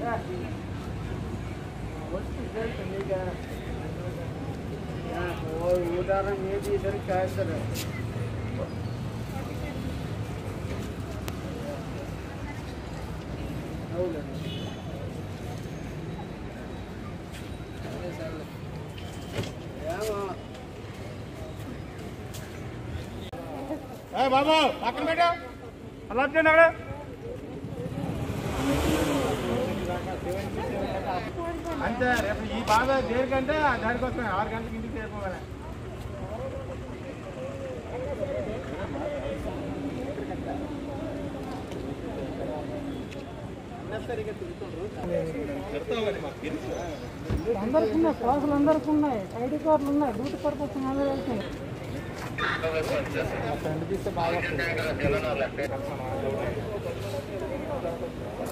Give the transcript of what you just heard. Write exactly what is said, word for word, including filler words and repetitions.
और उदाहरण ये भी इधर क्या है सर బాబు పక్కన పెట్టా అలా అక్కడ అంతే రేపు ఈ బాధ దేనికంటే దానికి వస్తాయి ఆరు గంటలకు ఇంటికి చేరుకోవాలి అందరికి ఉన్నాయి క్లాసులు అందరికి ఉన్నాయి ఐడి కార్డులు ఉన్నాయి డ్యూటీ పర్పస్ అందరూ వెళ్తున్నాయి ఫ్రెండ్ తీస్తే బాగా